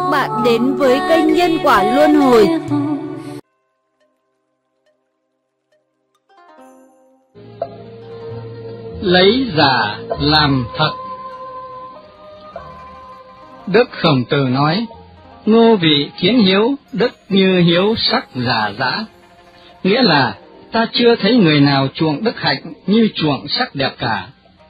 bạn đến với kênh Nhân Quả Luân Hồi. Lấy giả làm thật. Đức Khổng Tử nói: ngô vị kiến hiếu, đức như hiếu sắc giả dã. Nghĩa là ta chưa thấy người nào chuộng đức hạnh như chuộng sắc đẹp cả.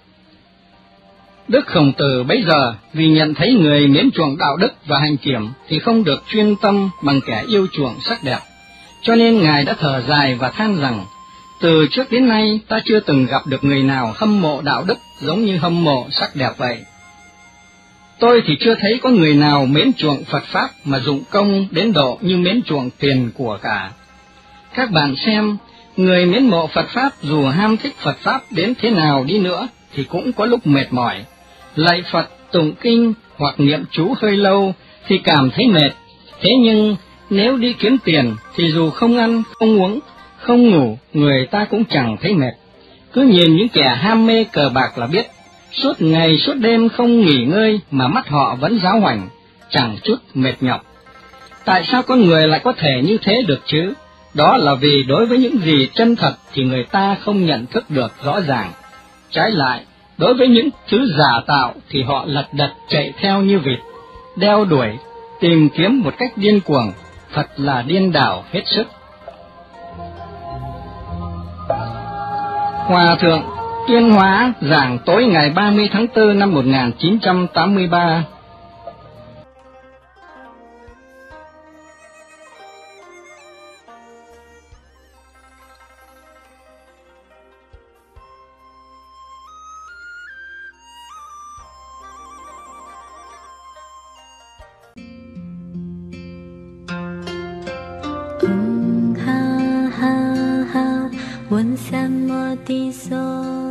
Đức Khổng Tử bấy giờ vì nhận thấy người mến chuộng đạo đức và hạnh kiểm thì không được chuyên tâm bằng kẻ yêu chuộng sắc đẹp, cho nên ngài đã thở dài và than rằng: từ trước đến nay ta chưa từng gặp được người nào hâm mộ đạo đức giống như hâm mộ sắc đẹp vậy. Tôi thì chưa thấy có người nào mến chuộng Phật Pháp mà dụng công đến độ như mến chuộng tiền của cả. Các bạn xem, người mến mộ Phật Pháp dù ham thích Phật Pháp đến thế nào đi nữa thì cũng có lúc mệt mỏi. Lạy Phật, tụng kinh hoặc niệm chú hơi lâu thì cảm thấy mệt. Thế nhưng nếu đi kiếm tiền thì dù không ăn, không uống, không ngủ, người ta cũng chẳng thấy mệt. Cứ nhìn những kẻ ham mê cờ bạc là biết, suốt ngày suốt đêm không nghỉ ngơi mà mắt họ vẫn giáo hoành, chẳng chút mệt nhọc. Tại sao con người lại có thể như thế được chứ? Đó là vì đối với những gì chân thật thì người ta không nhận thức được rõ ràng. Trái lại, đối với những thứ giả tạo thì họ lật đật chạy theo như vịt, đeo đuổi, tìm kiếm một cách điên cuồng, thật là điên đảo hết sức. Hòa thượng Tuyên Hóa giảng tối ngày 30 tháng 4 năm 1983. 哈哈哈，问三摩地所。